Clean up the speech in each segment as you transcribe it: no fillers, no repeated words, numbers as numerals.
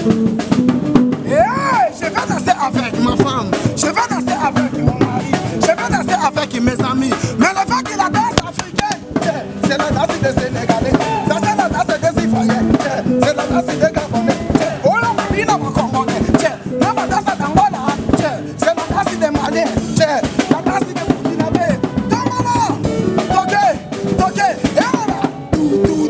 Je vais danser avec ma femme, je vais danser avec mon mari, je vais danser avec mes amis. Mais le fait que la danse africaine, c'est la danse des Sénégalais, ça c'est la danse des Ivoiriens, c'est la danse des Gabonais. Oh la marina ma Congolais, la danse d'Angola, c'est la danse des Maliens, la danse des Burkinabés. Tamala, toqué, toqué, et voilà, tout.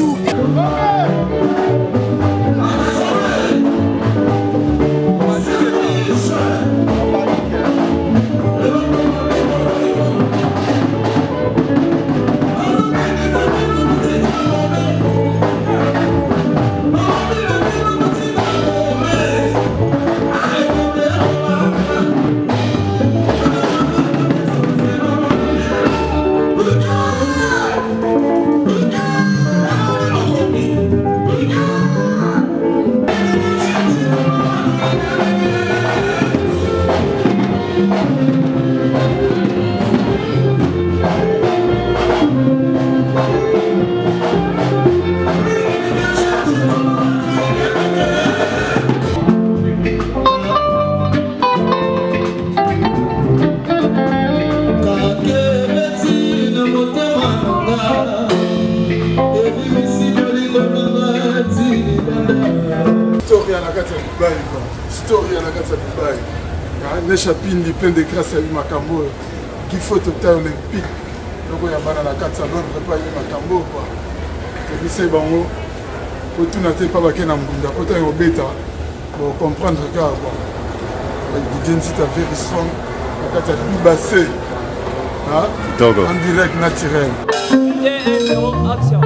Story à la Casa Dubaï. Les chapines plein de grâce à Makambo qui faut au temps olympique. Donc il y a la Casa Londres pas Makambo quoi. Et c'est bon. Pour tout n'attendre pas baquer na mbunda. Autant au bêta pour comprendre le gars quoi. L'identité very strong. La Casa Dubaï. En direct naturel. Action.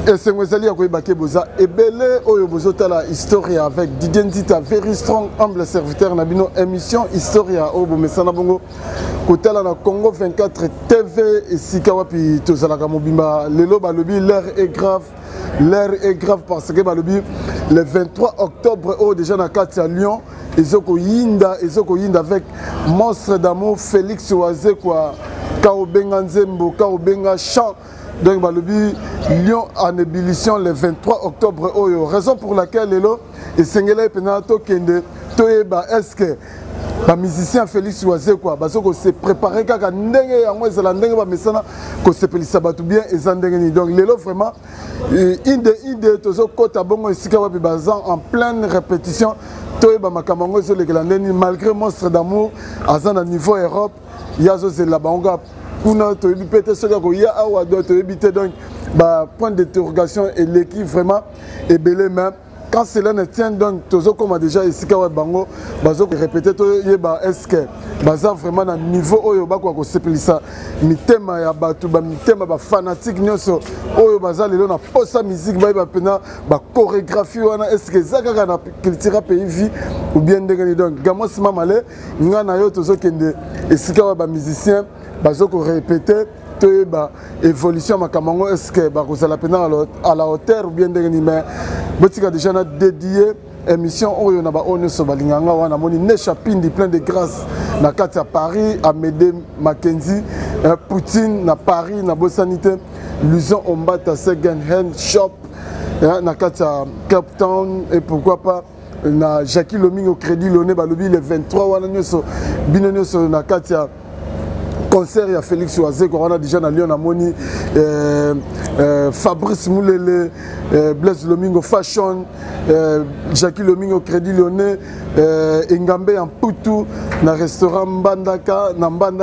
Et c'est moi qui ai baqué boza et belé oyo bozotala Historia avec Didier Nzita, very strong humble serviteur na bino émission Historia au bomesana bongo kotala na Congo 24 TV et sikawapi tozalaka mobimba lelo balobi l'heure est grave parce que balobi le 23 octobre au déjà na kati à Lyon ezoko yinda avec monstre d'amour Félix Oazé quoi Kaobenga Nzembo Kaobenga Chant. Donc, balobi Lyon en ébullition le 23 octobre. Oyo. Raison pour laquelle, Lelo, et Sengela et Penato Kende, Toeba, est-ce que les musiciens Félix Oazé, quoi, parce que c'est préparé, quand on s'est pris ça bien, et donc, Lelo, vraiment, Inde, Tozo, Kota, Bongo, et Sikawapi, Bazan, en pleine répétition, Toeba, Makamango, malgré Monstre d'amour, à un niveau Europe, Yazo, c'est là-bas, kuna to libité ce que ya awa doit te éviter donc point d'interrogation et l'équipe vraiment est belé même quand cela ne tient donc tozo comme déjà ici ka bango bazo répéter to yeba est-ce que baza vraiment na niveau oyo ba ko sepelisa mitema ya batu ba mitema ba fanatique nyonso oyo baza lelo na posa musique ba pena ba chorégraphie wana est-ce que zaka na culture pays vie ou bien ndengani donc gamos mamale ngana yo tozo kende ici ka ba musicien bazoko répéter te ba évolution makamango est-ce que ba kozala pena à la hauteur ou bien ndengani mais botika déjà na dédié émission oyo na ba ono so balinganga wana moni Nesha Pindi plein de grâce na kati à Paris à Médé Mackenzie Poutine na Paris na Bosanité Luzon Ombata second hand shop na kati à Cape Town et pourquoi pas na Jackie Loming au crédit Loné balobi le 23 wana nyoso bino nyoso na kati à concert il y a Félix Oazé qu'on a déjà dans Lyon à Moni Fabrice Moulele Blaise Lomingo Fashion Jackie Lomingo Crédit Lyonnais Ngambe en Poutou na restaurant Mbandaka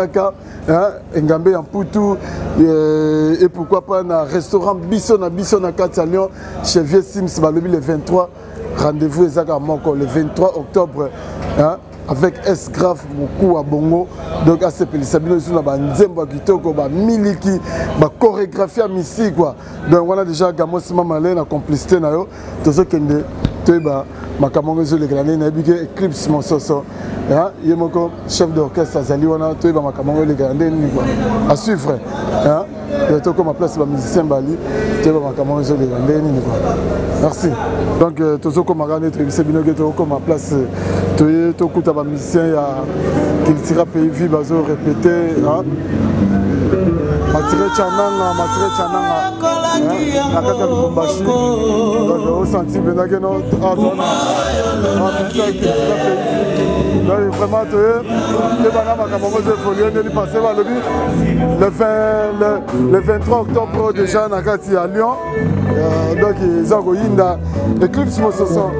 Ngambe en Poutou et pourquoi pas na restaurant Bisson na Kati à Lyon chez Vieux Sims Balobi le 23 rendez-vous exact à Moko le 23 octobre avec S grave beaucoup à Bongo donc à Sepeli Sabino sur la Nzembo Kitoko ba miliki ba chorégraphie à Missi quoi donc on a déjà Gamos Mamalé na complicité na yo to ce kende to ba makamongo zo le grané na bike Eclipse Monsoso yemoko chef d'orchestre azali wana to ba makamongo le grané ni quoi à suivre to comme place ba musicien bali to ba makamongo zo le grané ni quoi merci donc to zo comme grané to Sabino to comme place to kuta ba musicien ya culture pays vie bazo répéter Matire Chananga na kata Lubumbashi donc au senti bena que non donc vraiment te bana makamongo de folie ne passer va le 23 octobre déjà na kati à Lyon donc ils ont goinda Eclipse Monsoso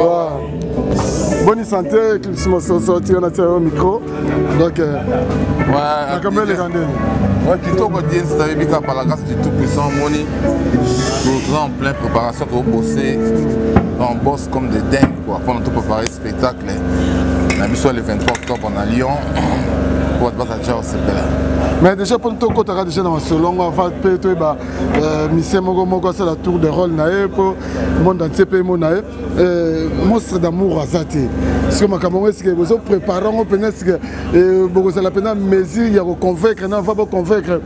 bonne santé Eclipse Monsoso tu as au micro donc la caméra les rendez Kitoko Diens Tabika par la grâce du Tout-Puissant Moni, nous sommes en pleine préparation pour bosser. On bosse comme des dingues quoi, pour tout préparer le spectacle. La mission le 23 octobre en Lyon. Pour être déjà au CPL. Mais déjà pour tout côté déjà dans ce long on va péter bah Michel Mogo c'est la tour de rôle nae pour monde entier pays monae monstre d'amour azati parce que makamongo est-ce que vous préparez on peut-être que beaucoup c'est la peine mesure il y a convaincre non va pas convaincre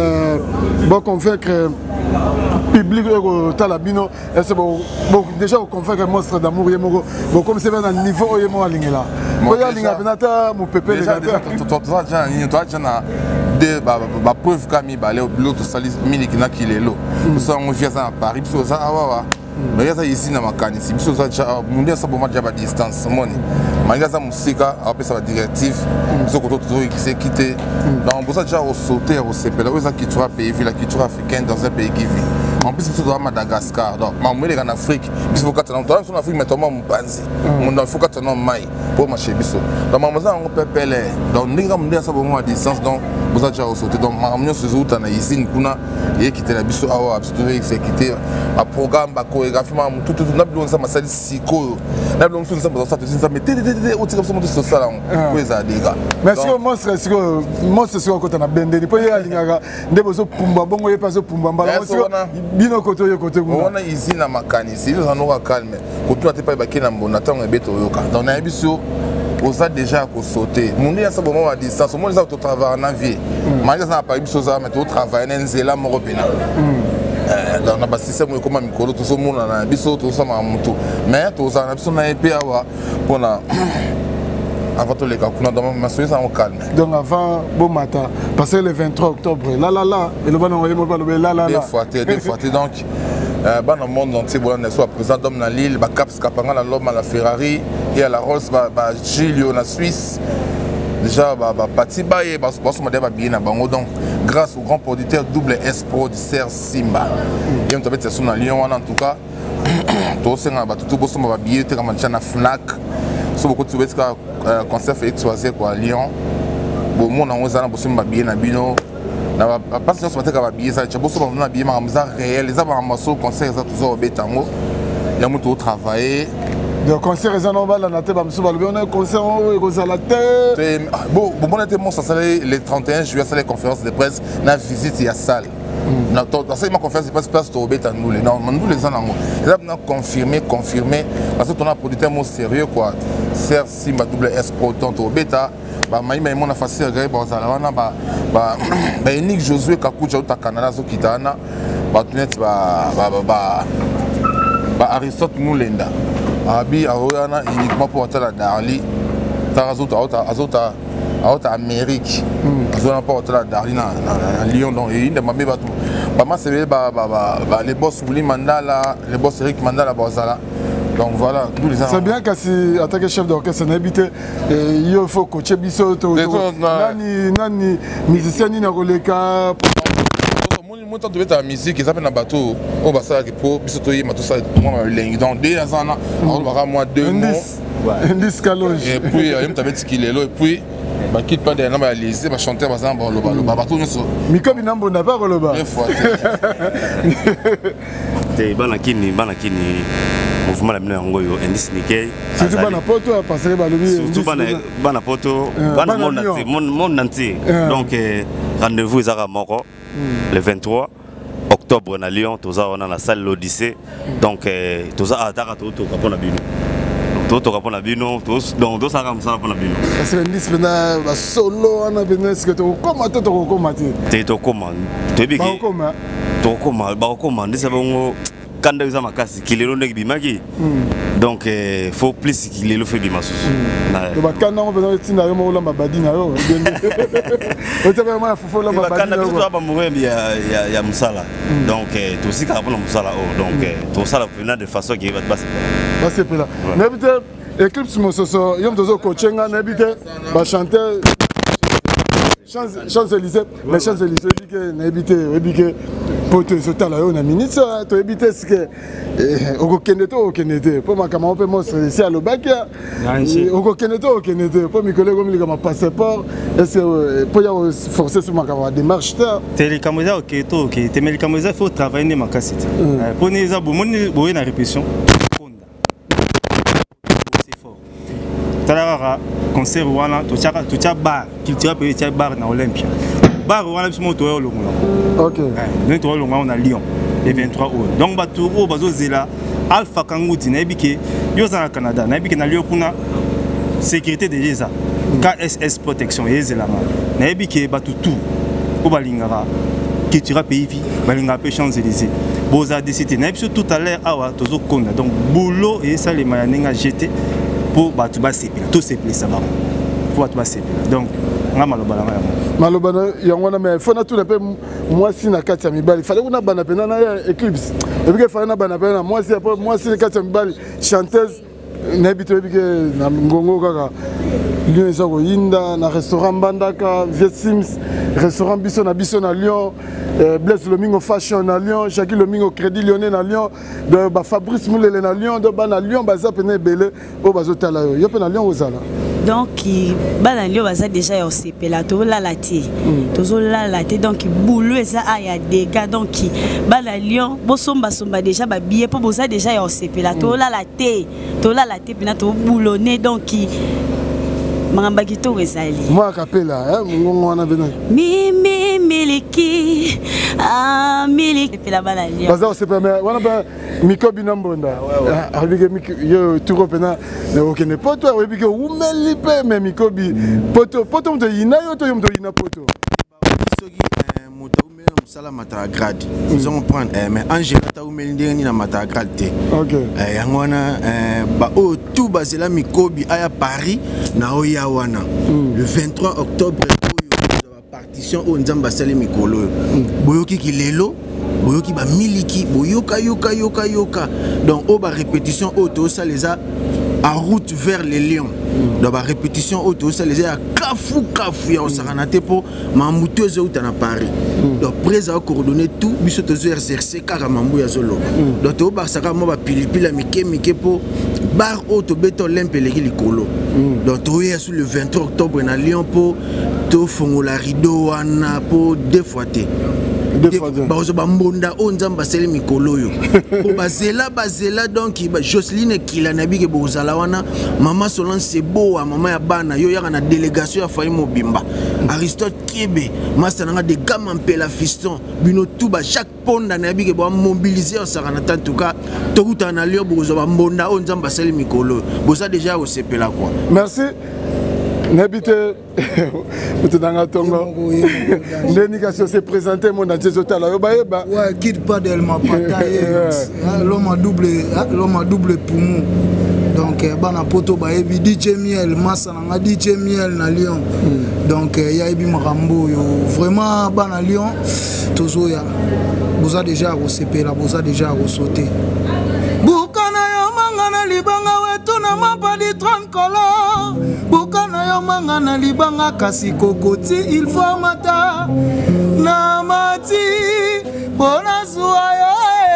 public talabino est-ce bon déjà convaincre monstre d'amour yemogo bon comme c'est un niveau yemo alingela oya linga penata mo pepe les gars toi de ba preuve kami ba le l'autre salis miliki na kilelo ça on vient à Paris so ça awa mais ça ici na makani si biso ça mundia ça bon match à distance moni malgré ça musika après ça va directif biso ko to qui s'est quitté donc pour ça déjà au sauter au CPL où ça qui tu pays la culture africaine dans un pays qui vit en plus biso à Madagascar donc mamwe en Afrique biso faut que tu en Afrique mais toi mon panzi mon faut que tu en mai pour marcher biso donc maman on peut peler donc ninga mundia ça bon à distance donc vous avez déjà sauté donc maman se zout na usine kuna et quitter la biso awa absolument exécuter un programme ba chorégraphie tout na bilon ça masali siko na bilon ça ça ça mais au tika ça monte sur ça là pour les dégâts merci au monstre sur côté na bende ni po ya lingaka ndebo zo pumba bongo ye pas zo pumba mbala bino côté on a usine na makani si nous en aura calme côté tu pas bakina mbona tango ebeto yoka donc na biso oza déjà à sauter mundi ya saboma à distance au moins ça to travailler na vie mais ça pas biso ça mais to travailler na nzela moko pena dans na système comme mikolo to so mona na biso to so ma mutu mais to za na biso na epé awa pona avant tout les cas dans ma soirée ça on calme donc avant bon matin passer le 23 octobre là et le bon envoyer moi là deux fois donc dans le monde entier bon on soit présent d'homme dans l'île ba Caps Capanga la l'homme à la Ferrari et à la Rolls ba Giulio na Suisse déjà ba Patiba et ba ba bien na bango donc grâce au grand producteur Double S Pro du Serre Simba et on t'avait sur Lyon en tout cas tout ça ba tout bosso ba billet te comme na Fnac so beaucoup de concert fait choisir quoi Lyon bon mon on a bosso ba billet na bino na pas que ça va bien ça tu bosso na billet ma ça réel les avoir masso concert ça tout ça au bétango il y a beaucoup travailler le concert est normal on a été on a un concert à la tête bon on était mon ça le 31 juillet c'est la conférence de presse na visite ya salle na ma conférence de presse place au bétango les non nous les en là on a confirmé parce que on a produit un mot sérieux quoi Serre Simba Double S Pro au bêta ba maïma mon affaire gay ba za wana ba Nick Josué Kakuja au Canada zo kitana ba tunet ba Aristote Mulenda abi aoyana uniquement pour atteindre la Darli azota Amérique azona pour atteindre la Darli na Lyon donc et inde mabe ba ba ma c'est les boss Willy Mandala les boss Eric Mandala bazala. Donc voilà, tous les c'est bien que si en tant que chef d'orchestre on habite il faut coacher biso nani musicien ni na koleka moi tant de mettre la musique ils appellent un bateau on va ça pour biso to yema tout ça moi lengi donc dès azana on va moi 2 mois indice calonge et puis il me dit qu'il est là et puis bah quitte pas derrière bah laisser bah chanter bah ça bah bateau so miko binambo na pas koloba des fois te banakini mouvement la mena ngoyo indice nickel surtout bana poto à passer balobi surtout bana poto bana monde entier donc rendez-vous ezaka moko le 23 octobre na Lyon toza on a la salle l'Odyssée donc toza ataka to kapona bino to kapona bino donc do saka musala pona bino parce que indice bena ba solo ana bena est-ce que to komate te to koma to biki to koma ba koma ndisa bongo kanda uza makasi kilelo ndeki bimaki donc faut plus kilelo fait bimasusu to bakanda ngo bena tina yo mo la mabadi na yo o te vraiment fofo la mabadi bakanda to ba murembi ya musala donc to sika pona musala donc to sala venant de façon qui va passer là n'habite Eclipse Mososo yom tozo coachinga n'habite ba chanter Champs-Élysées mais Champs-Élysées dit que n'habite poto sota la yo na ministre to habite ce que okokende pour ma camarade peut montrer ici à l'Obakia okokende pour mes collègues comme ma passeport est-ce pour y forcer sur ma camarade démarche les camarades ok mais les camarades faut travailler dans ma cassette pour les abonnés boire na répétition c'est fort talara concert wana to tia bar culture peut tia bar na Olympia bar wana biso moto yo longola OK nous to longola on a Lyon le 23 août donc bato o bazo zela Alpha Kanguti na ebike yo za na Canada na ebike na Lyon kuna sécurité de ça KSS protection ezela na ebike bato tout o balingara culture pays vie balinga pe Champs-Élysées boza décidé na biso tout à l'heure awa tozo konda donc boulot et ça les mayaninga jeté pour bato ba sepela tout sepela ça ba pour bato ba sepela donc malobana yangona mais faut na tout peu moi si na kati ya mibali fallait qu'on a bana pena na Eclipse et puis fallait na bana pena moi si kati ya mibali chanteuse n'habite que na ngongo kaka Lyon eza koyinda na restaurant Mbandaka Viet Sims restaurant biso na Lyon Blaise Lomingo Fashion na Lyon Jackie Lomingo Crédit Lyonnais na Lyon de ba Fabrice Moulele na Lyon de ba na Lyon baza pene belé o bazotala yo pe na Lyon ozala donc bana Lyon baza déjà au CP là to la laté tozo la laté donc boulot eza aya dégâts donc bana Lyon bosomba déjà ba billet po boza déjà au CP là to la laté pina to boulonné donc Mangamba Kito ezali. Moi kapela mungongo wana bena. Mimi miliki miliki pela bana Lyon. Baza c'est pas mais wana ba miko binambonda. Avec yo tout pena okene poto oui que umeli pe mais miko bi poto mto yina yo to mto yina poto. Soki moto umeli musala mata grade. Nous allons prendre mais Angela ta umeli ndeni na mata grade. OK. Yangwana ba o tout bazela mikobi aya Paris na oya wana. Le 23 octobre la partition au Nzamba sali mikolo. Boyoki kilelo boyoki ba miliki boyoka yoka donc au ba répétition auto ça les a en route vers les lions. Dans la répétition auto ça les a kafu ya osaranate pour mamuteuse ou na Paris. Donc près à coordonner tout biso tozo exercer karamambu ya zolo. Donc to ba saka mo ba pilipila mike pour bar auto beton lempeleki likolo. Donc to hier sur le 23 octobre na Lyon pour to fongola rideau wana pour deux fois bazo bambonda o Nzamba seli mikolo yo po bazela donc Jocelyne Kila nabi ke bozala wana mama Solange Sebo mama ya bana yo yaka na délégation ya Faye Mobimba Aristote Kiebe master nanga de Gamampela fiston bino tout ba chaque ponda nabi ke bo mobiliser osaka na en tout cas to kuta na Lyon bozo bambonda o Nzamba seli mikolo boza déjà au CP là quoi. Merci. N'habite Mutanga Tongo. L'éducation s'est présentée mon antésota là. Ouais, quitte pas d'Elma Pataye. L'homme a double poumon. Donc bana poto ba ebi DJ Miel massa na DJ Miel na Lyon. Donc ya ebi marambo yo vraiment bana Lyon tozo ya. Boza déjà au CP là, boza déjà au sauter. Bukana yo mangana libanga wetu na mapa di 30 colors. Bukana yo mangana libanga kasi kokoti il faut mata na mati bona zuaya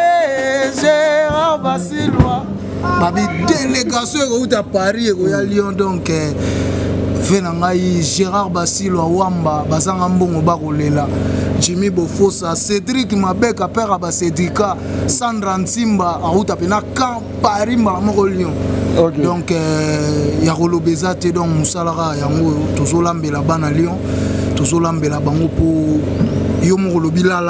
Gérard Basilwa babi délégation ko à Paris ko ya Lyon donc venangai Gérard Basilwa wamba bazanga mbongo bakolela Jimmy Bofosa Cédric Mabeka père ba Cédrica Sandra Ntimba a pena camp Paris moko Lyon. Okay. Donc ya kolobeza te donc musalara yango tozolambela bana Lyon tozolambela bango po yo moko lobi la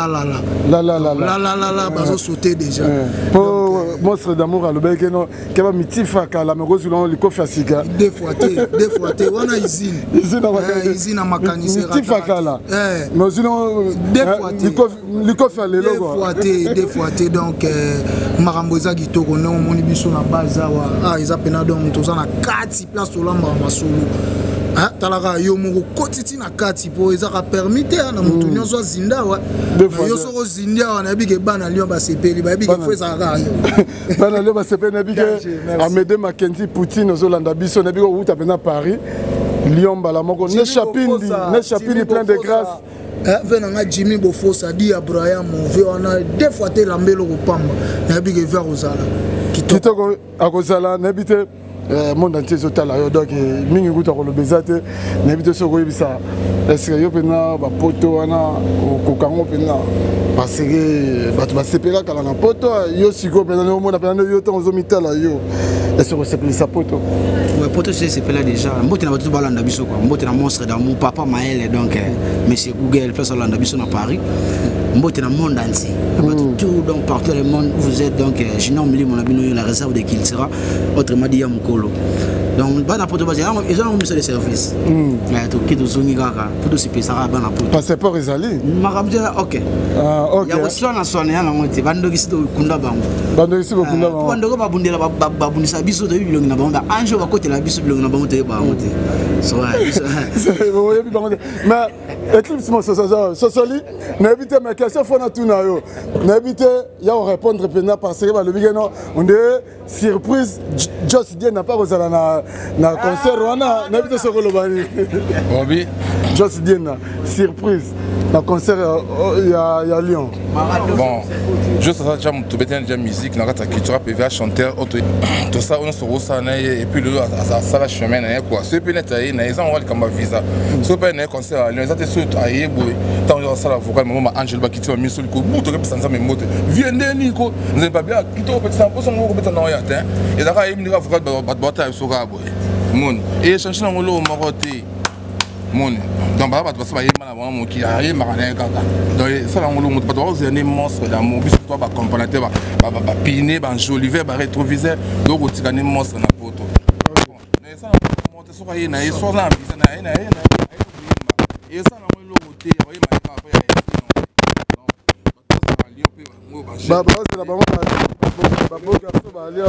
bazo sauter déjà. Po monstre d'amour à lobeke no keba mitifa kala me rozulon liko fasika. Deux fois te wana izine na makanisera. Mitifa kala. Mais rozulon liko fa lelo quoi. Deux fois te donc marambo za kitoko no moni biso na bazawa ils appellent donc tous na 4 place to lamba masolo. Ah talaka yo moko kotiti na 4 po ezaka permite na mutu nyonso zinda wa. Yo soko zinda wa na bike bana Lyon ba sepeli ba bike fo ezaka yo. Bana Lyon ba sepeli na bike Amédée Mackenzie Poutine ozolanda biso na bike outa pena Paris Lyon bala moko ne chapini plein de grâce. Venanga Jimmy Bofosa di Abraham ve ona deux fois te lambelo ko pamba na bike vers ozala. Kitoko akozala na bite monde entier zotala yo donc mingi kuta ko lobezate na bite soko yebisa est-ce que yo pena ba poto wana ko kango pena parce que batu ba sepela kala na poto yo siko pena no mona pena yo to zomitala yo est-ce que c'est sa poto ouais poto c'est sepela déjà mbote na batu balanda biso quoi mbote na monstre dans mon papa Maël donc monsieur Google place balanda biso na Paris mbote na monde entier tout donc partout le monde vous êtes donc je nomme mon abino la réserve de Kilsera autrement dit Yamukolo donc bana poto base ils ont mis sur les services mais tout qui dozongi kaka pour se pesa bana poto passeport ezali makamdia OK OK ya wasona sona yana ngoti bandoki sito kunda bango bandoko babundela babundisa biso to bilongi na bango anjo bakotela biso bilongi na bango te ba ngote Mais Eclipse, Sosoli, n'habitez ma question, faut tout nayo. N'habitez, il y a répondre parce que le week-end, on est surprise. Joss Dien n'a pas osé na concert, n'habitez ce que le bani. Joss Dien, surprise. Le concert, il y a Lyon. Bon, juste ça, j'ai déjà musique, j'ai déjà culture, PVA, chanteur, tout ça, on se ressent, et puis le ça la chemin, quoi. Ce peut être, ils ont comme visa. Ce peut être concert, les autres sont ailleurs, tant que ça, la vocale, maman Angel Bakiti m'a mis sur le coup, tout le monde sans mes mots. Viens, Nico, vous n'avez pas bien, quitte au petit 100% au petit en et d'accord, il me dit, vous avez bataille sur la boue. Et changer dans le maroté. Donc, donc ça on donc un monstre d'amour puisque toi va comprendre va piner va joliver va rétroviseur donc tu gagnes monstre na poto mais ça on monte sur y na so na bisa na et ça na mo loté oui ma pas baba c'est la baba garçon ba ali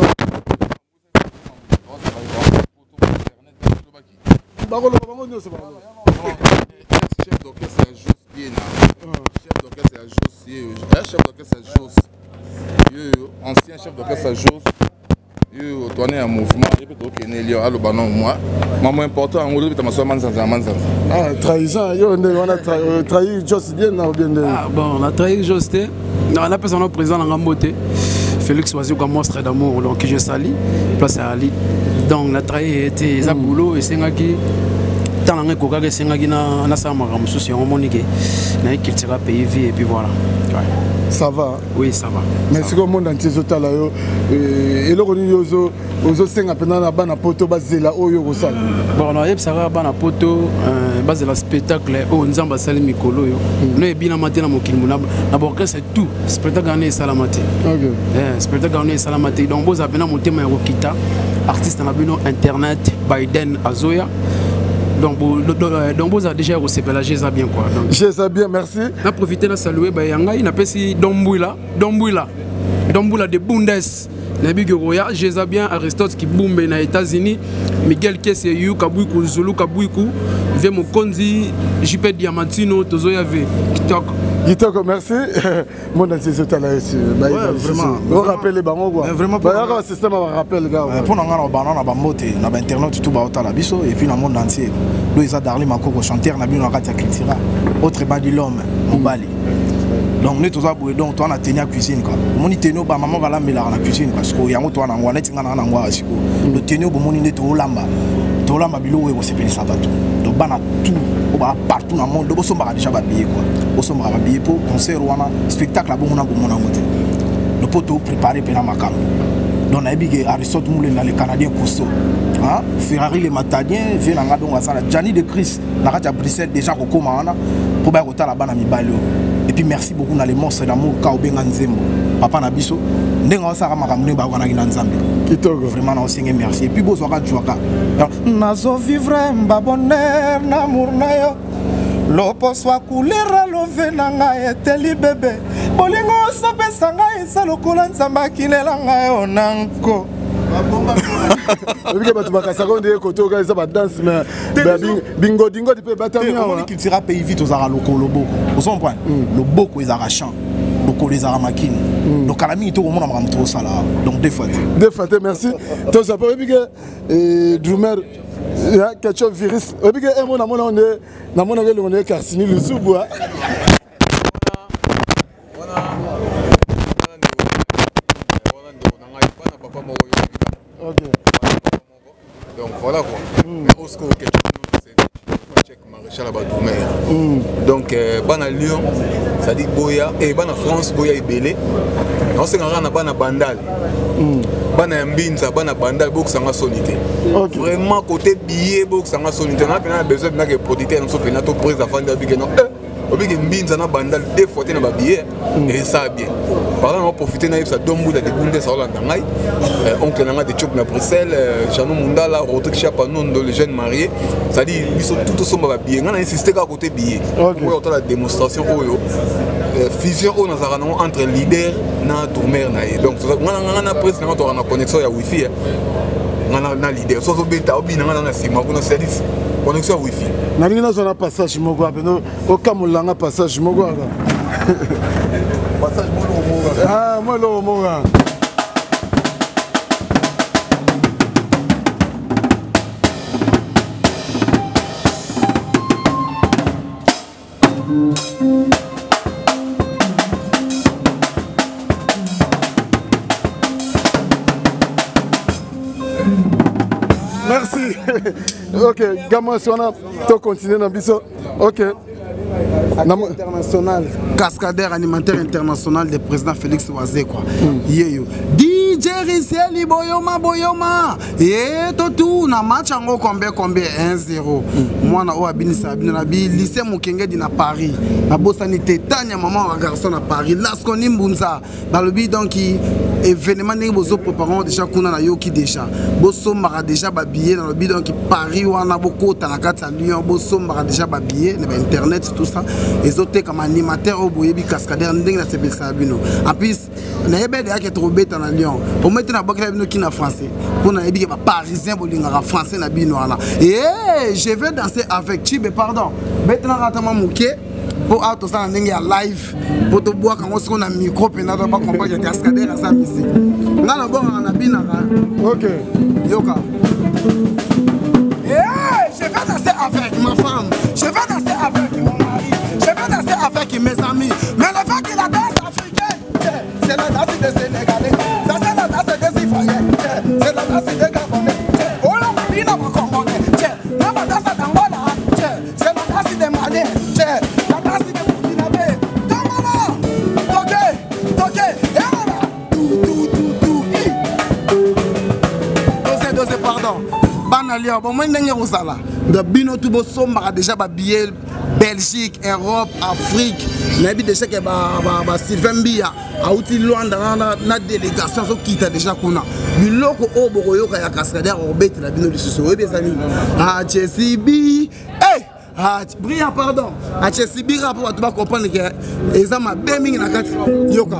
chef d'orchestre c'est juste bien chef d'orchestre c'est juste chef d'orchestre c'est juste ancien chef d'orchestre c'est juste tourner un mouvement et puis donc Nelio allo banon moi maman important en gros tu m'as seulement trahison on a trahi Joss Dien ou bien bon on a trahi Joss Dien on a personne présent dans Gamboté Félix Oazio comme monstre d'amour donc je sali place à Ali donc la trahi était Zabulo et Sengaki tant que Koga que Sengaki na ça m'a ramené sur un monique na qu'il sera payé vie et puis voilà ça va oui ça va mais c'est comme monde entier zota là yo et le roni yozo ozo senga pena na bana poto bazela oyo kosala bon na yeb sara bana poto bazela spectacle o nzamba sali mikolo yo no ebina matena mokili munaba na borka c'est tout spectacle ane salamate OK spectacle ane salamate donc boza pena motema ya kokita artiste na bino internet Biden Azoya donc vous avez déjà reçu la Jésa bien quoi. Jésa bien, merci. On a profité de saluer Bayanga, il a passé Domboula de Bundes. Nabigo Roya, Jésa bien Aristote qui boumbe aux États-Unis, Miguel Kesseyu, Kabouikou Zulu Kabouikou, Vemo Konzi, JP Diamantino, Tozoya V. Kitoko, merci. Mon ancien talent ici. Vraiment. On rappelle les bancs quoi. Vraiment. Il y a un système à rappel gars. Pour nous on a banana na bamote na internet tout ba otala biso et puis dans le monde entier. Nous ils a Darli Makoko chanteur na bino rakati cultura. Autre badi l'homme Mobali. Donc nous tous aboué donc toi on a tenu à cuisine quoi. Moni tenu ba maman va la mela na cuisine parce que yango toi na ngwana tinga na ngwa siko. Le tenu bo moni neto lamba. To lamba bilo we ko sepeli sabato. Donc bana tout partout dans le monde, on a déjà habillé quoi. On a habillé pour concert ou un spectacle à bon on a monté. Le poteau préparé pour la macam. Donc on a dit Aristote Moulin dans les Canadiens Cousteau. Ferrari les Matadiens, Vénanga donc à Gianni de Chris, la radio à Bruxelles déjà au Comana pour bien retourner là-bas dans Mibalio. Et puis merci beaucoup dans les monstres d'amour Kaobenga Nzembo. Papa Nabiso, n'enga ça ramaka mne ba wana gina Nzambe. Kitoko vraiment na singe merci. Et puis bo soka juaka. Nazo vivre mba bonheur na murnayo. Lopo swa couleur love nanga eteli bébé. Bolingo sope sanga isa lokola Nzamba kilela ngayo nanko. Parce que ça compte côté où ça va danse mais bingo dingo tu peux battre on qui tira pays vite aux ara locaux le boko vous comprenez le boko les ara chant locaux les ara makine donc à la minute au moment on va trop ça là donc des fois merci toi ça peut que drummer il y a quelque chose virus et puis un mot on est Carsini le sous-bois. Donc voilà quoi. Mais Oscar c'est maréchal à donc bana Lyon, ça dit Boya et bana France Boya Ibélé. On s'est rendu bana Bandal. Bana Mbinza bana Bandal beaucoup ça m'a solité. Vraiment côté billet beaucoup ça m'a solité. On a besoin de que producteur nous soit penato prise à vendre avec non. Obi que Mbinza na Bandal deux fois na billet et ça bien. Par là on profiter na ça Domboula de Bundes ça là dans ngai. Oncle nanga de Chop na Bruxelles, Chano Mundala, Rodrigue Chapanon le jeune marié. Ça dit ils sont tout sombre billet. On a insisté à côté billet. Pour la démonstration fusion entre leader na tourner na. Donc on a presque on a connexion ya wifi. On a leader. So beta obi na na sima kuna service. connexion wifi nalingi nazona passage moko ape okamolanga passage moko aka passage moko ah moi lo moka Merci. Ok, gamin, si on a tout continué dans le ok. International, cascadeur animateur international du président Félix Oise quoi. Yeyo. DJ Riseli Boyoma. Et tout na match en combien 1-0. Moi na Oabini Sabina bi lycée Mukenge di na Paris. Na bosanité tanya maman un garçon à Paris. Là ce qu'on imbunza dans le but donc événement n'est bozo préparant déjà kuna na yoki déjà. Bosso mara déjà babillé dans le but donc Paris wana boko tanakata Lyon bosso mara déjà babillé na internet tout ça. Les autres comme animateur au boyebi cascadeur ndenge na sepel sabino. En plus na yebe de ya trop bête en Lyon. Pour mettre na bakela bino qui na français. Pour na yebi ba parisien bolinga français na bino wana. Et je vais danser avec Chibe pardon. Maintenant ratama muke pour auto ça ndenge ya live pour to boire quand on a micro pena ba comprendre cascadeur à sa musique. Ngala bon na bina. OK. Yoka. Je vais danser avec ma femme. Je vais danser avec mon mari. Je vais danser avec mes amis. Mais le fait que la danse africaine, c'est la danse des Sénégalais. Ça c'est la danse des Ivoiriens. C'est la danse des Gabonais. Oh là, il n'a pas compris. La danse d'Angola. C'est la danse des Maliens. La danse des Burkinabés. Toqué. Et voilà. Tout. Dosé, pardon. Banalia, bon, moi, de bino tout beau sombre déjà billet Belgique, Europe, Afrique. Mais déjà que Sylvain Bia a outil loin dans la délégation qui t'a déjà qu'on a. Biloko au Boroyo kaya cascadeur au bête la bino du sous mes amis. Ah Chessibi, hey, ah brillant pardon. Ah Chessibi rapport à toi comprendre que les hommes à Birmingham na kati yoka.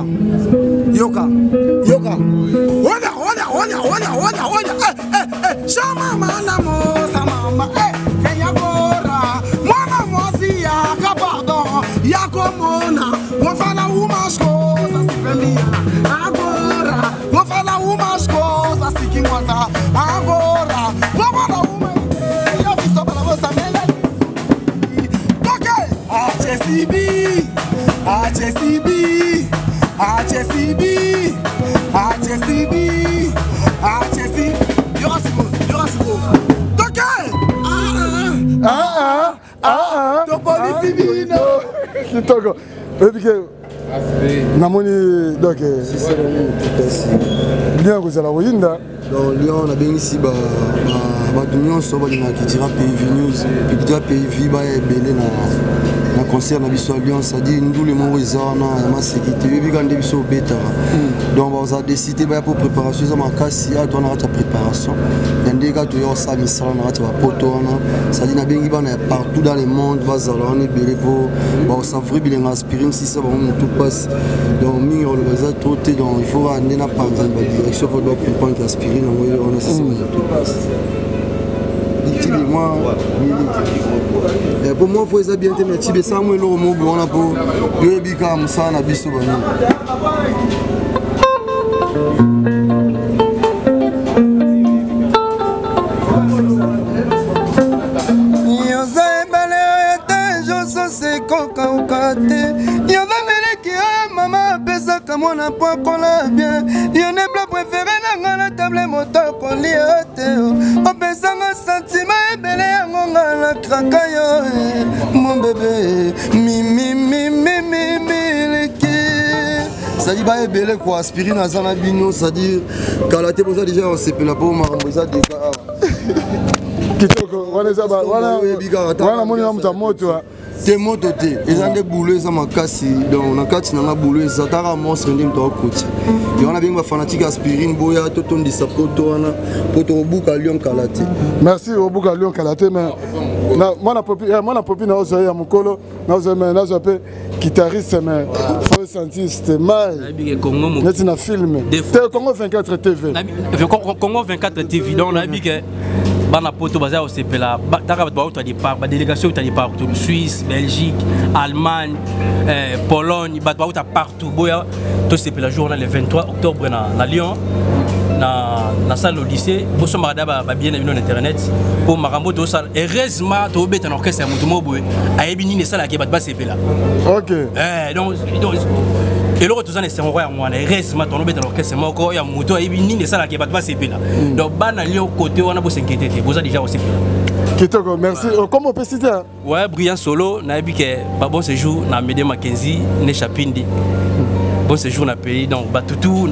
Chama manamo sama Kenya bora mwana mosi ya pardon yakomona wafala umashko sasipemia agora wafala umashko sasikingwata agora wafala umashko ya viso bala bosa mele okay Yorasibo okay to police bino kitoko ebike namoni donc bien kozala koyinda donc Lyon na bengi si ba bato nyonso balingaka tira PV News puis tira PV ba ebele na concert na biso à Lyon c'est-à-dire ndule moko eza wana ma sécurité yebika nde biso obetaka donc baza décidé ba pour préparation za makasi ato na kati ya préparation yande ka to yo sa misala na kati ya poto wana c'est-à-dire na bengi bana partout dans le monde bazala on ebele po ba savourer bilenga aspirine si ça ba tout passe donc mingi on va trop te donc il faut amener na par exemple la direction pour doit comprendre l'aspirine on est ça tout passe moi pour moi faut ça bien te mettre mais ça moi le mot on a pour le bika musa na biso bani maman pesa comme on a pas qu'on l'a bien il y en a plein préféré dans la table moteur qu'on lit on pesa un sentiment et belé on la crakayo mon bébé ça dit bah belé quoi aspirine à zanabino ça dit quand la tête déjà on s'est fait la peau maramboza des gars kitoko wana moni na muta moto te moto te eza nde boulot eza makasi donc na kati nanga boulot eza taka monstre nde mto akoti yo wana bengi bafanatique aspirine boya totondisa poto wana poto obuka Lyon kala te merci obuka Lyon kala te mais mwana popi na ozo ya mokolo na ozo pe guitariste mais faut sentir c'était mal neti na film te Congo 24 TV Congo 24 TV donc na bike bana poto baza au CPLA taka bato au départ ba délégation au départ Suisse, Belgique, Allemagne, Pologne, bato au partout boya to CPLA journal le 23 octobre na Lyon na salle au lycée boso marada ba bien na internet pour marambo to salle heureusement to beta na orchestre mutu mobo ayebi ni sala ke bato ba CPLA. OK. Donc et le retour c'est un roi moi heureusement to beta na orchestre moko ya mutu ayebi ni sala ke bato ba CPLA. Donc bana Lyon côté on a beau s'inquiéter boza déjà au CPLA. Kitoko, merci. Comment on peut citer? Ouais, brillant solo, na yebi ke ba bon séjour na Médé Mackenzie, ne Chapindi. Bon séjour na pays donc tout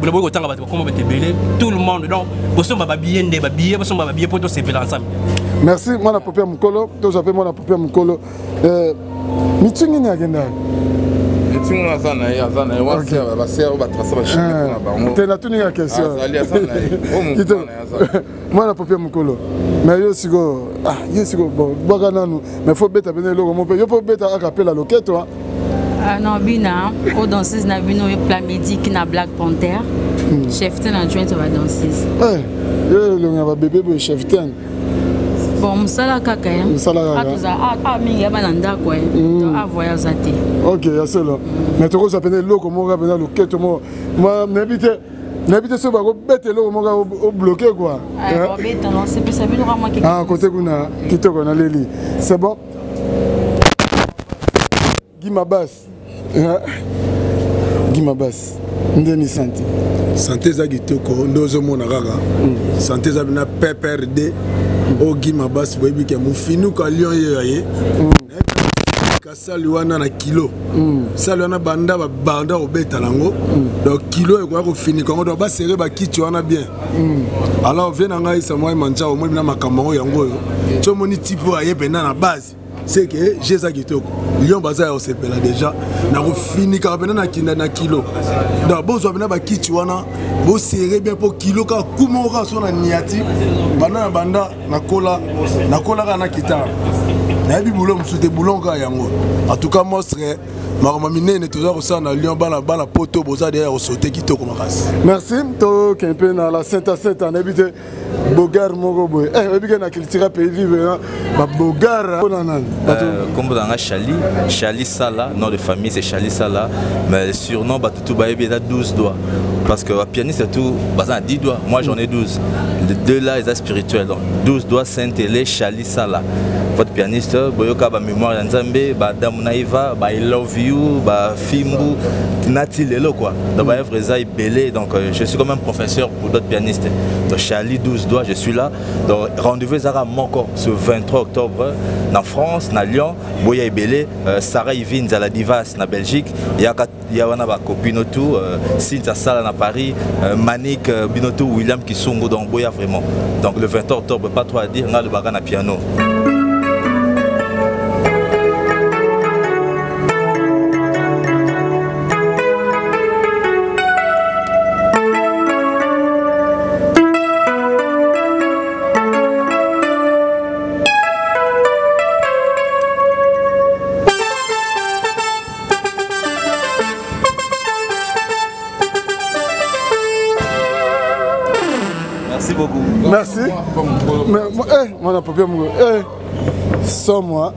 le monde donc boso ba bien de ba billet boso ba billet pour tout se faire ensemble. Merci moi na popia mukolo to j'appelle moi na popia mukolo meeting ni agenda meeting na sana ya wa ba ser ba tracer ba chine na ba te na tuni ya question moi na popia mukolo mais yo sigo bon boga nanu mais faut beta bene logo mon yo faut beta akapela loketo. Non, bina, aux danseuses, na bino plat midi qui na Black Panther. Cheftain adjoint va danseuse. Le va bébé pour cheftain. Bon, musala kaka. Musala kaka. Mingi abananda quoi. Donc à voyage até. OK, ya cela. Mais tu vas appeler loko mo ga bena loketo mo. Moi n'habite ce bago bête loko mo ga bloqué quoi. Ah, bête non, c'est plus ça bino moi qui. Ah, côté kuna kitoko na leli. C'est bon. Guima Bass. Guima Bass. Ndeni santé. Santé za gitoko ndozo mona kaka. Santé za bina PPRD. O Guima Bass boyebi ke mu finu ka Lyon ye. Ka saliwana na kilo. Saliwana banda ba banda obeta nango. Donc kilo e ko fini kongo do ba serrer ba kitu wana bien. Alors vient ngai sa moi manja o mo bina makambo yango yo. To moni tipo aye bena na base. C'est que j'ai ça qui toque. Lyon Baza au CPLA déjà. N'a fini car na kinda na kilo. Da bozo bena ba kitu wana. Bo serrer bien pour kilo ka kumora so na niati. Banda na kola na kita. Na bi boulon msute boulon ka yango. En tout cas moi serait Maramamine ne toujours ça na Lyon bala poto boza derrière au sauter qui toko makasi. Merci to kempe na la Sainte en habité Bogar Mogoboy. Ebike na culture pays vivre ba Bogar comme dans Chali Sala, nom de famille c'est Chali Sala, mais le surnom Batutu Baebi a 12 doigts. Parce que pianiste c'est tout, bah a 10 doigts, moi j'en ai 12. Les deux là ils sont spirituels, donc 12 doigts Saint-Élé Chali Sala. Votre pianiste, Boyoka ba mémoire d'Anzambe, ba Damunaiva, ba I love you, ba Fimbu, Nati Lelo quoi. Donc ba Evrezaï Belé, donc je suis comme un professeur pour d'autres pianistes. Donc Chali 12 doigts, je suis là. Donc rendez-vous Zara Moko ce 23 octobre en France, na Lyon, Boya Belé, Sarah Yvin à la Divas na Belgique, Yawana ba Kopinotu, Cynthia Sala na Paris, Manik Binotu William Kisongo donc Boya vraiment. Donc le 23 octobre, pas trop à dire, on a le bagan à piano. Merci. Mais mon approprié sans moi.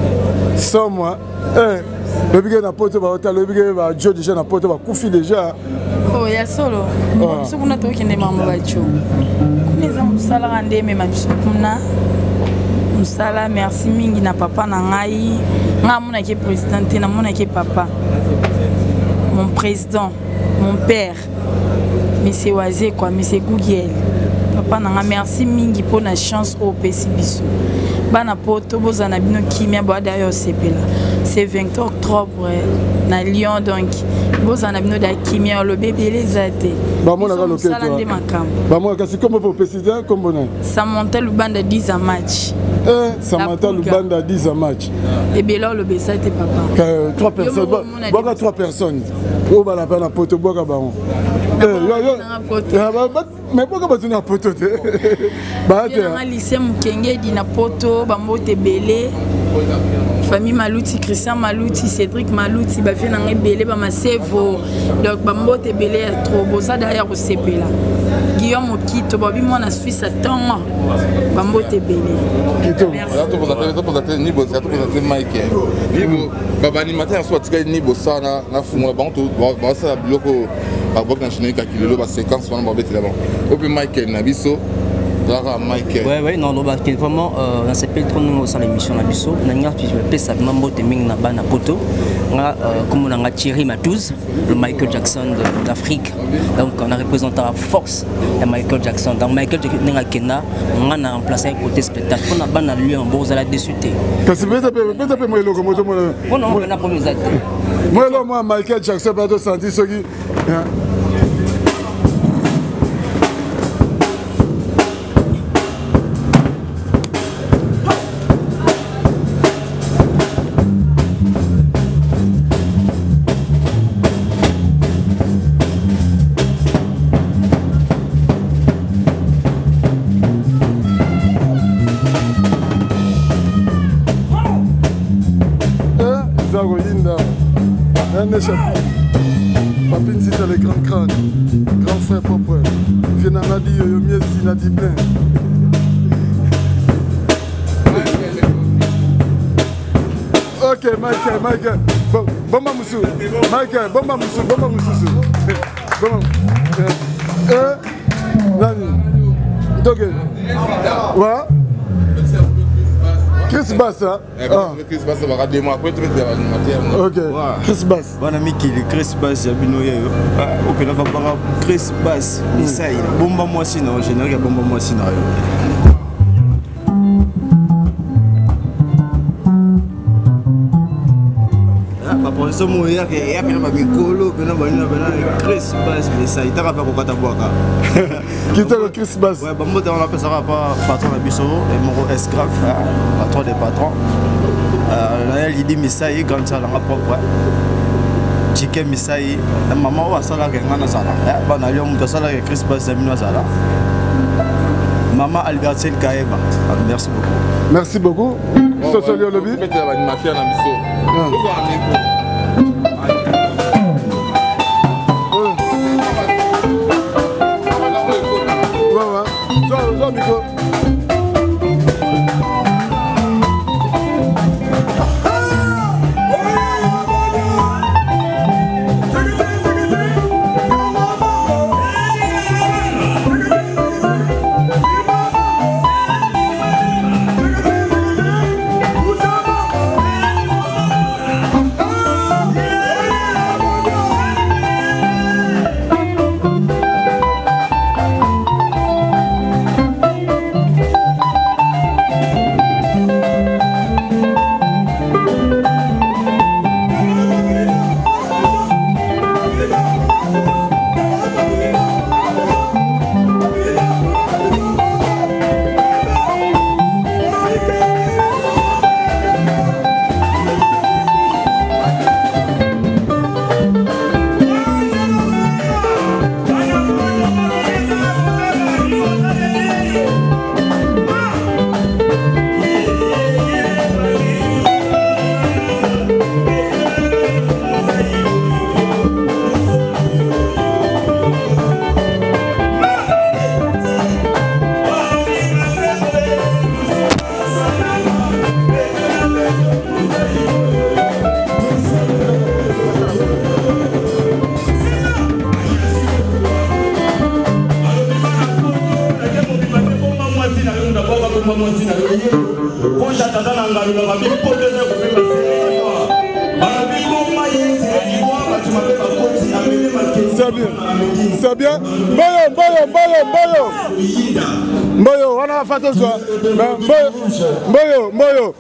Le big na poto ba hotel, le big ba Joe déjà na poto ba Koufi déjà. Oh ya solo. So kuna to kende mama ba Joe. Kuneza musala rande me mabiso kuna. Musala merci mingi na papa na ngai. Nga mona ke président na mona ke papa. Mon président, mon père. Monsieur Wazé quoi, monsieur Google. Papa nanga merci mingi pour la chance au PC biso. Bana poto bozana bino kimia ba d'ailleurs CPLA. C'est 20 octobre na Lyon donc bozana bino da kimia le bébé les até. Ba mona ka loketo. Ba mona kasi comme pour président comme bonne. Ça monte le bande 10 à match. Ça monte le bande 10 à match. Et bien là le bébé c'était papa. 3 personnes. Boka 3 personnes. O ba la pena poto boka ba on. Mais pourquoi tu n'as pas poto? Bah, lycée Mukenge dina poto, bambote belé. Famille Malouti, Christian Malouti, Cédric Malouti, bah fait n'en belé, bah ma sevo. Donc bambote belé trop beau ça derrière au CP là. Guillaume Okito, bah moi na Suisse à temps. Bambote belé. Kito. Là tu poses à ni boss, tu poses à Mike. Ni bah animateur soit tu ni boss na fumo bah tout bah ça bloco bah bloc national qui le bah séquence on va mettre là-bas. Au puis Mike Nabiso. Ouais, non, vraiment, on s'appelle trop nous dans l'émission Nabiso. On a fait ça, mambo teming na bana poto. Comme on a Thierry Matouz, le Michael Jackson d'Afrique. Donc on a représenté la force de Michael Jackson. Donc Michael Jackson on a remplacé un côté spectacle. On a bana lui en beau à la désuté. Parce que peut-être moi le comme moi non, on a pas mis actes. Moi Michael Jackson pas de sentir ce qui. Papine, c'est le grand crâne, grand frère propre. Viens à dit, yo mieux si n'a dit plein. Ok, Michael. Bon, Moussou. Michael, bon, Moussou. Nani. Donc, ouais. Chris Bass, hein? Chris Bass, ça va rater moi. Après, tu vas faire l'animateur. Ok, Chris Bass. Bon ami qui est Chris Bass, Yabino Yayo. Ok, là, va voir Chris Bass. Ça y est, bomba moi si non, général, bomba moi si non. Pour ce moment, il y a un Mikolo, Chris Bass, mais ça, il t'a rappelé au Kataboaka. Qui était le Chris Bass? Ouais, on appelle ça patron de Bisso, et mon escrave, patron des patrons. Il dit Misaï, quand ça l'a propre. Chicken Misaï, maman va ça là, Gangana Sala. Banalion, ça là, Chris Bass, Zamino Sala. Maman Albertine Kaeba. Merci beaucoup. Merci beaucoup. Social Lobby. C'est bien. Mboyo, on a fait ça. Mboyo.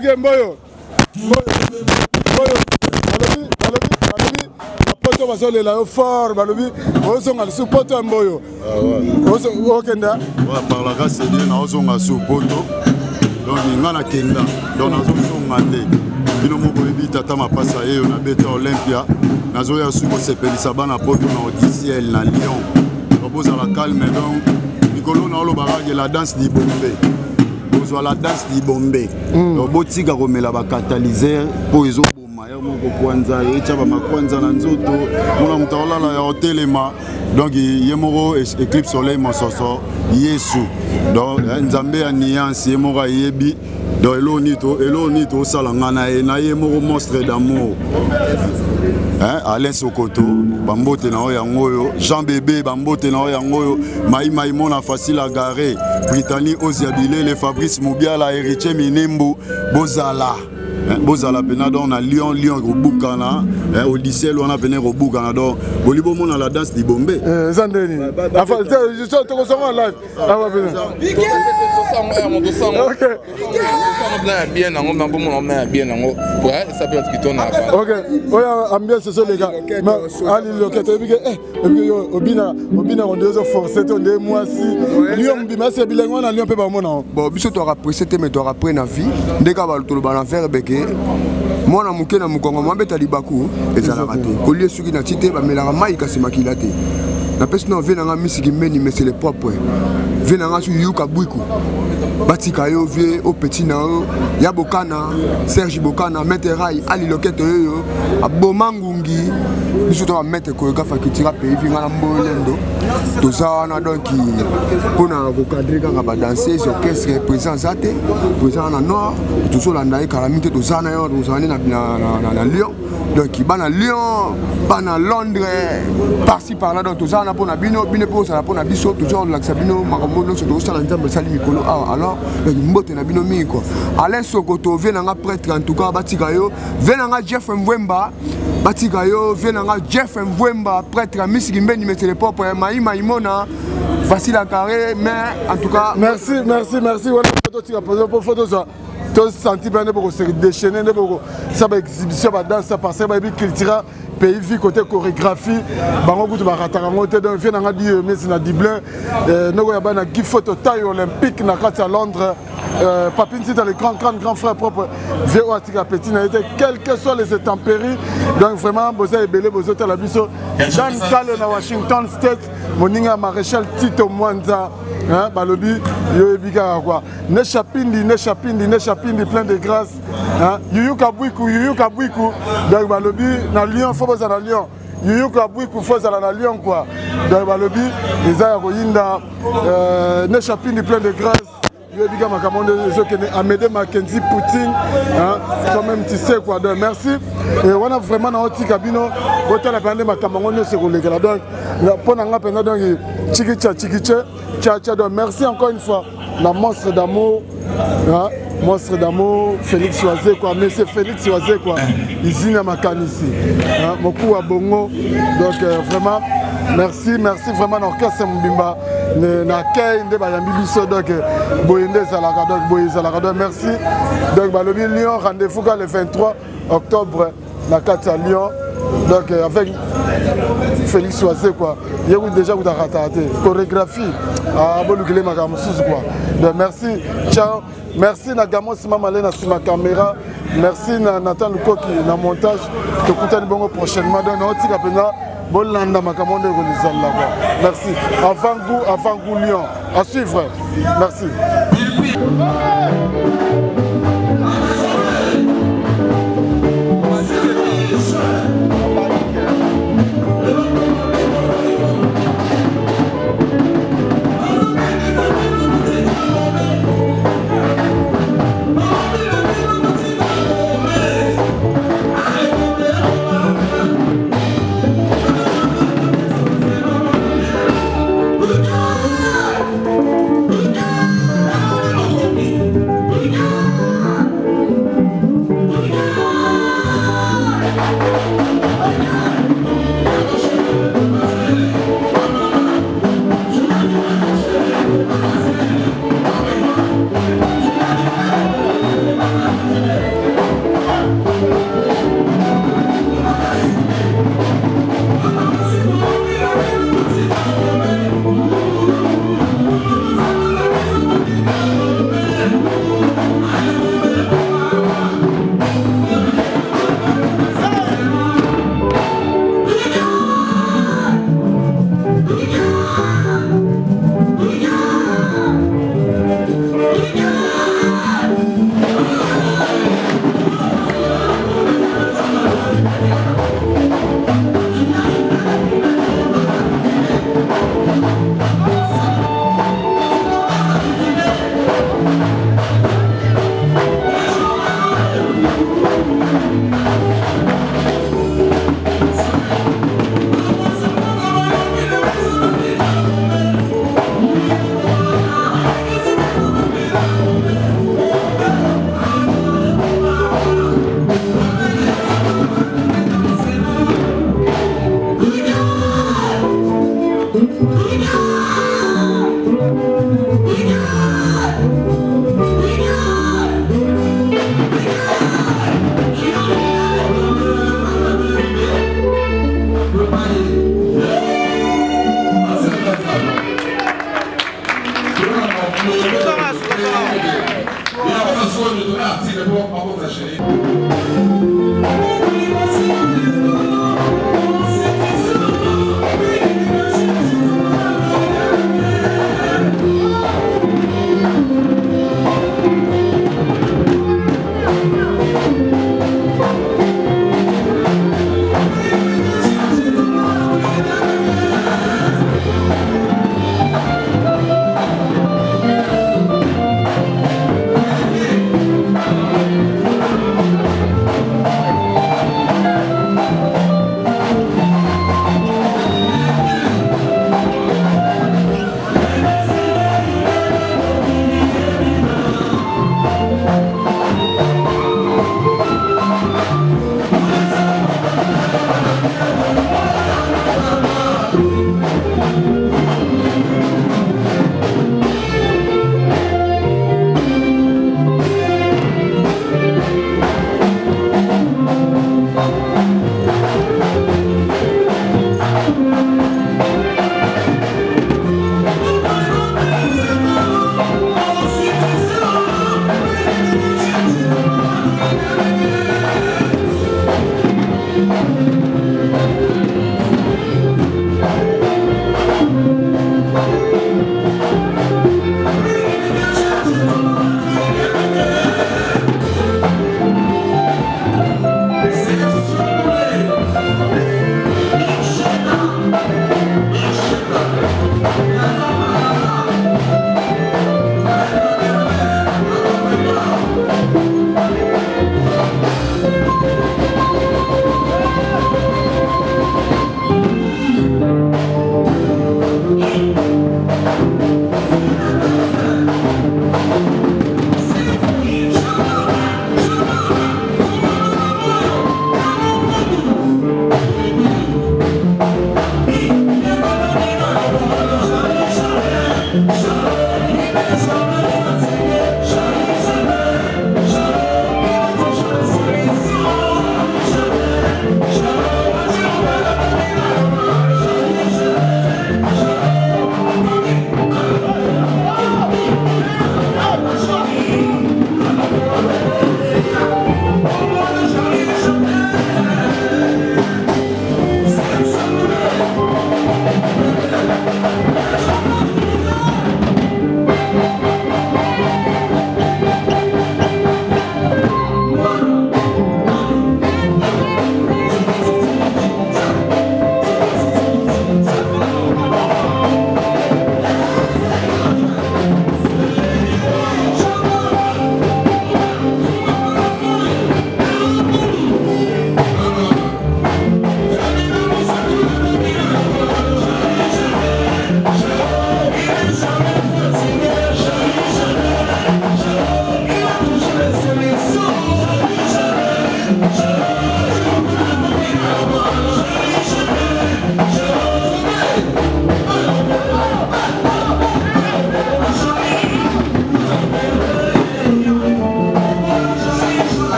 Poto basole la fort balobi ozonga su poto mboyo. Okenda. Par la grâce de Dieu na ozonga su poto. Donc ngana kenda. Donc nazonga nde. Bino moko ebi tata mapasa eyo na beta Olympia. Nazoya su ko sepelisa bana poto na Odiciel na Lyon. bozala calme donc likolo na olobaka ke la danse libombe bozwa la danse libombe donc botika komela bacatalysaire mpo ezoboma ya moko kwanza etya bamakwanza na nzoto mona moto aolala ya otelema donc ye moko éclipse soleil mososo yesu donc nzambe ya nuance ye moko ayebi donc elo nito osala nga na ye moko monstre d'amour Alain Sokoto bambote na oyo yango oyo Jean Bébé bambote na oyo yango oyo Maï mona facile à garer Brittany Oziabile le Fabrice Moubiala Héritier Minembo bozala bozala pena donc na Lyon robukana Odyssée wana pena robukana donc bolibo mona la danse di Bombe Zandeni enfin je suis to en live ava bien nango mambo mona bien nango ouais ça peut être qui tourne OK oya ambiance ce les gars ali loketo bige obina on deux forcer to de moi si Lyon bima c'est bilingue na Lyon pe ba mona bon biso to rapprécier mais to rapprécier na vie ndeka ba to ba na faire beke mwana muke na mukongo mwambeta libaku ezalaka te kolie suki na tite bamelaka mai kasi makila te na pesi na vie nanga misiki meni mais c'est le propre vie nanga su yuka bwiku batika yo vie au petit na yo ya bokana Serge Bokana meterai ali loketo yo abomangungi biso to mettre ko gafa kitira pays vinga na mbolendo tozana donc pona ko cadrer ka ba danser orchestre présence ate présent na nord tozolanda e calamité tozana yo tozana na Lyon donc bana Lyon bana Londres par-ci par-là donc tozana pona bino po ça pona biso toujours la sabino makambo no so sala nzambe sali mikolo alors mbote na bino mi quoi Alain Sokoto venanga prêtre en tout cas batika yo venanga Jeff Mwemba batika yo venanga Jeff Mwemba prêtre misiki mbeni metele pop Maï Mona facile à carrer mais en tout cas merci voilà photo tu as posé pour photo ça to senti bien pour se déchaîner pour ça ba exhibition ba danse ça passer ba culture pays vie côté chorégraphie bango kutu ba rataka ngote donc vient nga di mais na Dublin noko ya bana gi photo taille olympique na kati à Londres Papine c'est le grand frère propre VO Atika Petit n'a été quelles que soient les intempéries donc vraiment boza ebele bozo la biso Dan Kale na Washington State moninga maréchal Tito Mwanza hein balobi yo ebika quoi ne chapindi plein de grâce hein yuyuka bwiku donc balobi na Lyon faut boza na Lyon yuyuka bwiku faut za na Lyon quoi donc balobi eza ya koyinda ne chapindi plein de grâce Yobiga Makamonde Amédée Mackenzie Poutine hein toi-même tu sais quoi donc merci et on a vraiment dans notre cabino botel la bande Makamonde c'est collègue là donc pour nga pendant donc tcha donc merci encore une fois la monstre d'amour hein monstre d'amour Félix Oisé quoi mais c'est Félix Oisé quoi Izina Makanisi hein beaucoup à Bongo donc vraiment merci vraiment l'orchestre Mbimba na kay nde ba yambi biso donc boyende zalaka donc boyezalaka donc merci donc balobi Lyon rendez-vous le 23 octobre na kati à Lyon donc avec Félix Oisé quoi yego déjà vous raté chorégraphie à bolugile makamususu quoi donc merci ciao merci na Gamos Mamale na sima caméra merci na Nathan Lukoki na montage tokutani bongo prochainement donc na otika pena Bolanda Makamonde Gonizala. Merci. Avant goût Lyon. À suivre. Merci.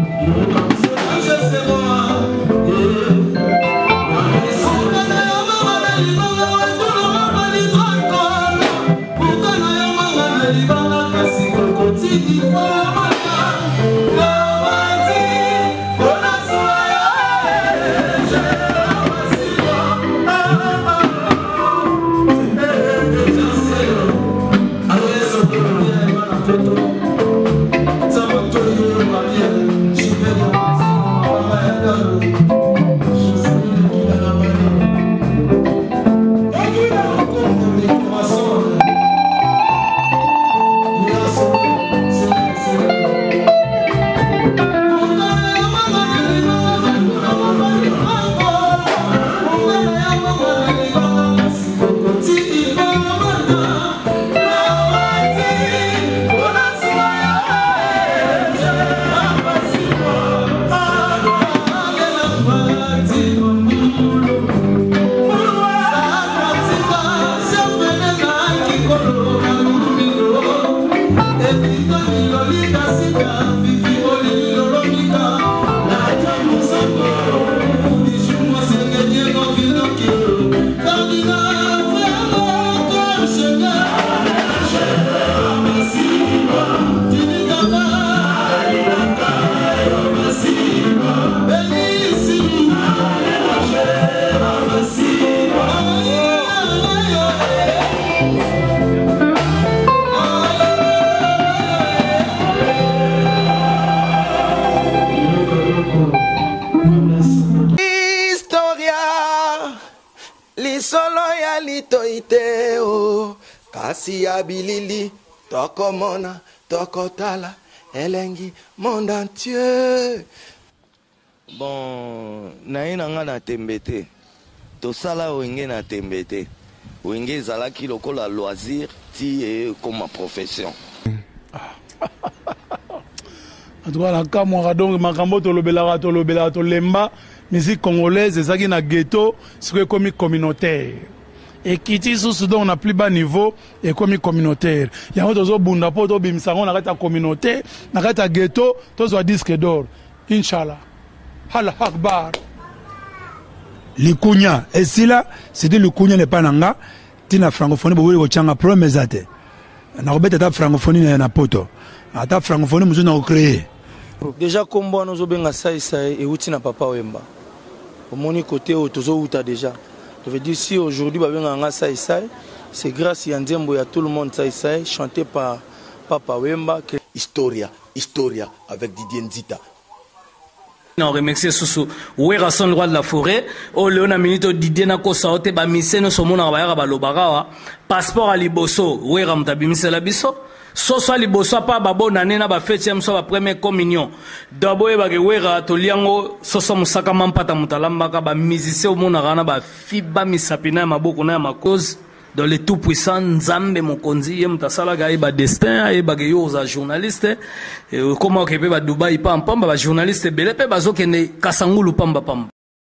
kasi ya bilili tokomona tokotala elengi monde entier. Bon, naye nanga na tembe te tosala wenge na tembe te wenge ezalaki lokola loisir ti comme profession. En tout cas la kamwa donc makambo tolobelaka tolemba musique congolaise ezaki na ghetto c'est comme communautaire. Et qui dit sous on a plus bas niveau et comme communautaire. Il y a d'autres bunda po to bimsango na kata communauté, na kata ghetto, to zo disque d'or. Inshallah. Allah Akbar. Likunya esila c'était likunya le pananga tina francophonie bo ko changa promesse ate. Na robeta ta francophonie na poto. Ata francophonie muzo na créer. Déjà kombo nous obenga sai et uti na papa Wemba. Au moni côté o tozo uta déjà. Je veux dire, si aujourd'hui, c'est grâce à Ndiembo, il y a tout le monde chanté par Papa Wemba. Historia avec Didier Nzita. On remercie Soussou. Oui, Rasson le roi de la forêt. Oh, Léona Minito Didier Nako Saote, Bamise, no Somona Bayara Balobarawa. Passeport à Liboso. Oui, Ramtabi Misela Biso. Soso liboso pa babo nanena ba fetiam so ba première communion dabo e ba gewera to liango soso musaka mampata mutalamba ka ba musicien o mona rana ba fiba misapina maboko na makoz dans le tout puissant Nzambe mokonzi ye mutasala ga ba destin e ba geyo za journaliste comment que ba Dubai pa pamba ba journaliste bele pe bazokene kasangulu pamba pamba.